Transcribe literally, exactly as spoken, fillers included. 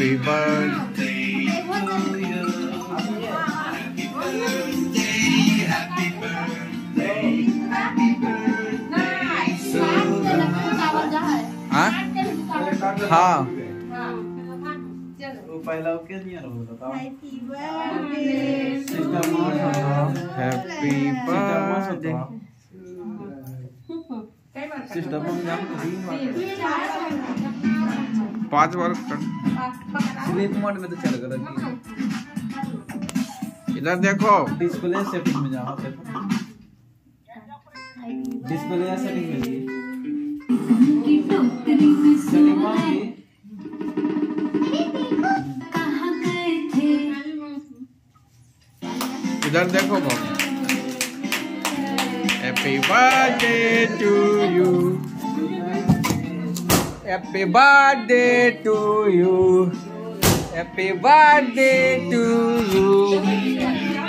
Happy birthday to you. Happy birthday, happy birthday, happy birthday to you. हाँ हाँ पहला okay नहीं है बताओ। Happy birthday happy birthday sister को जाम पांच बार कर। स्लीप मोड में तो चल कर रखी। इधर देखो डिस्प्ले सेटिंग में जाओ। डिस्प्ले सेटिंग में जाइए। सेटिंग में इधर देखो बाबू। Happy birthday to you. Happy birthday to you. Happy birthday to you.